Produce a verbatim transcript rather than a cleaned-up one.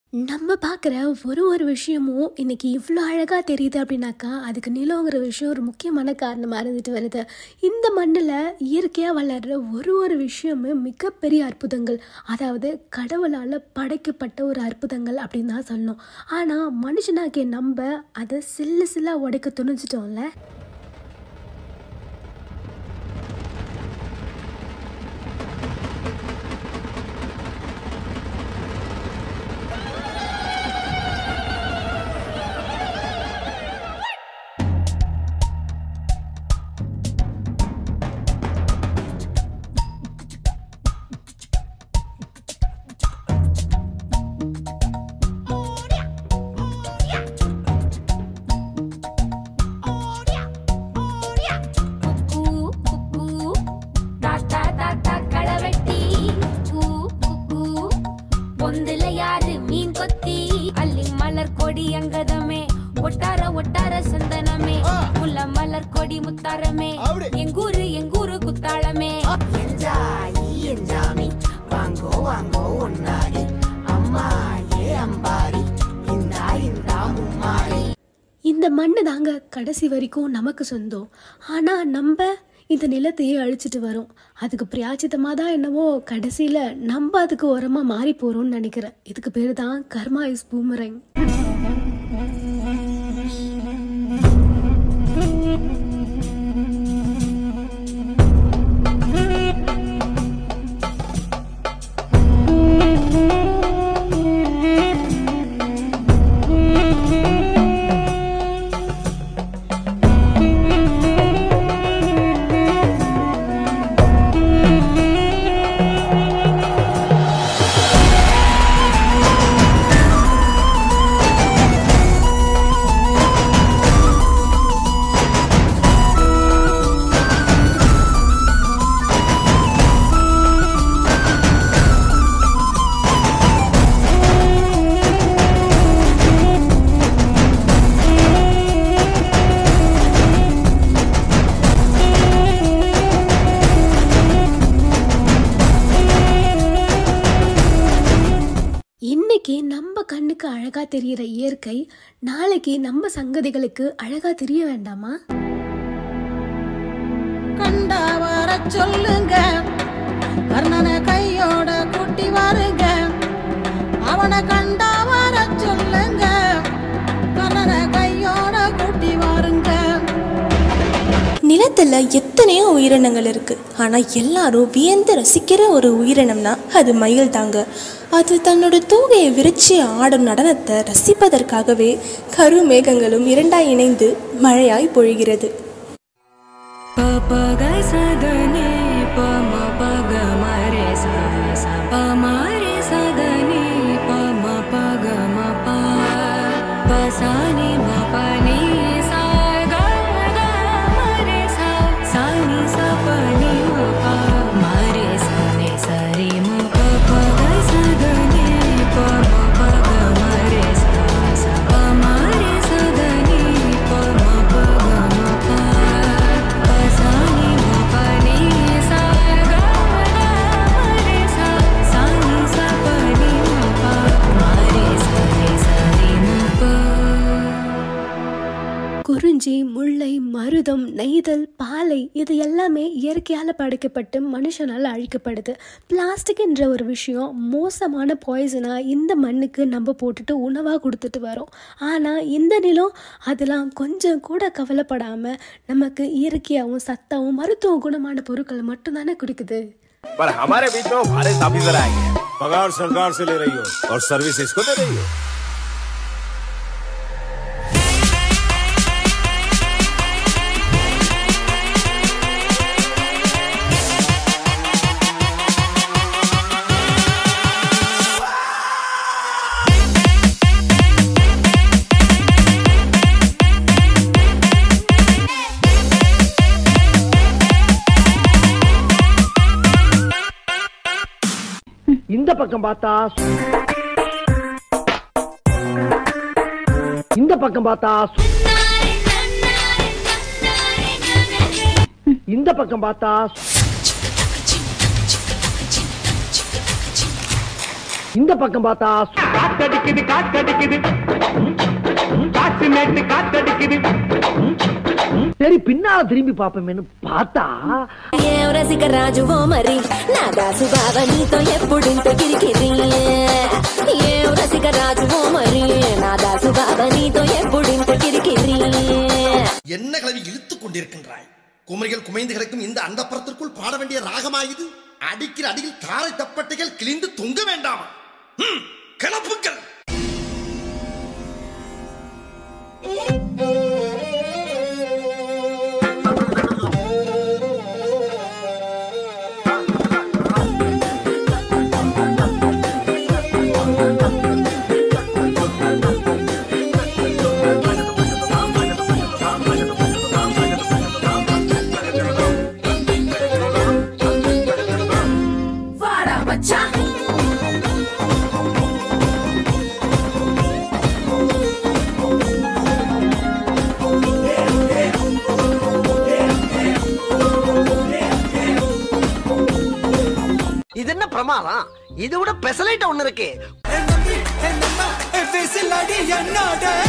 நம்ம பார்க்குற ஒரு ஒரு விஷயமும் இன்னைக்கு இவ்வளோ அழகாக தெரியுது அப்படின்னாக்கா அதுக்கு நிலங்கிற விஷயம் ஒரு முக்கியமான காரணமாக இருந்துட்டு வருது. இந்த மண்ணில் இயற்கையாக வளர்கிற ஒரு ஒரு விஷயமும் மிகப்பெரிய அற்புதங்கள், அதாவது கடவுளால் படைக்கப்பட்ட ஒரு அற்புதங்கள் அப்படின்னு தான் சொல்லணும். ஆனால் மனுஷனாகிய நம்ம அதை சில்லு சில்லாக உடைக்க துணிஞ்சிட்டோம்ல. ஒட்டார ஒட்டார சந்தனமே முல்ல மலர் கொடி முத்தாரமே எங்கூரு எங்கூரு குத்தாளமே என்ஜாய் என்ஜாமி வாங்கோ வாங்கோ ஒன்னாரி அம்மா ஏ அம்பாரி இந்தா இந்தா மும்மாரி. இந்த மண்ணு தாங்க கடைசி வரைக்கும் நமக்கு சொந்தம். ஆனால் நம்ம இந்த நிலத்தையே அழிச்சிட்டு வரோம். அதுக்கு பிராயச்சித்தமாக தான் என்னவோ கடைசியில் நம்ம அதுக்கு உரமாக மாறி போகிறோம்னு நினைக்கிறேன். இதுக்கு பேர் தான் கர்மா இஸ் பூமரங். இன்னைக்கு நம்ம கண்ணுக்கு அழகா தெரிகிற இயற்கை நாளைக்கு நம்ம சங்கதிகளுக்கு அழகா தெரிய வேண்டாமா? கண்டா வர சொல்லுங்க, கர்ணனை கையோட கூட்டி வாருங்க. அவனை கண்டா வர சொல்லுங்க, கர்ணனை கையோட கூட்டி வாருங்க. நிலத்துல எத்தனையோ உயிரினங்கள் இருக்கு. ஆனா எல்லாரும் வியந்து ரசிக்கிற ஒரு உயிரினம்னா அது மயில் தாங்க. அது தன்னோட தூகையை விரிச்சி ஆடும் நடனத்தை ரசிப்பதற்காகவே கருமேகங்களும் இரண்டாய் இணைந்து மழையாய் பொழிகிறது. குறிஞ்சி, முல்லை, மருதம், நெய்தல், பாலை இது எல்லாமே இயற்கையால் படைக்கப்பட்டு மனுஷனால் அழிக்கப்படுது. பிளாஸ்டிக் என்ற ஒரு விஷயம் மோசமான பாய்சனாக இந்த மண்ணுக்கு நம்ம போட்டுட்டு உணவாக கொடுத்துட்டு வரோம். ஆனால் இந்த நிலம் அதெல்லாம் கொஞ்சம் கூட கவலைப்படாமல் நமக்கு இயற்கையாகவும் சத்தாவும் மருத்துவ குணமான பொருட்களை மட்டும்தானே கொடுக்குது. पर हमारे बीच में वो फारिस ऑफिसर आएंगे, पगार सरकार से ले रही हो और सर्विस इसको दे रही हो. இந்த பக்கம் பார்த்தா இந்த பக்கம் பார்த்தா இந்த பக்கம் பார்த்தா இந்த பக்கம் பார்த்தா காத்தடிக்குது காத்தடிக்குது காத்து நேட்டு காத்தடிக்குது. சரி பின்னால திரும்பி பாப்போமேன்னு பார்த்தா రసిక రాజువో మరి నా దాసు బావ నీతో ఎప్పుడింత కిరికిరి ఏ రసిక రాజువో మరి నా దాసు బావ నీతో ఎప్పుడింత కిరికిరి. என்ன கிளவி இழுத்துக் கொண்டிருக்கின்றாய்? குமரிகள் குமைந்து கிடக்கும் இந்த அண்டப்புறத்திற்குள் பாட வேண்டிய ராகமாயுது. அடிக்கிற அடியில் தாரை தப்பட்டைகள் கிழிந்து தொங்க வேண்டாமா? கிளப்புக்கள். இது என்ன பிரமாதம்? இது விட பெசலைட் ஒண்ணு இருக்கு.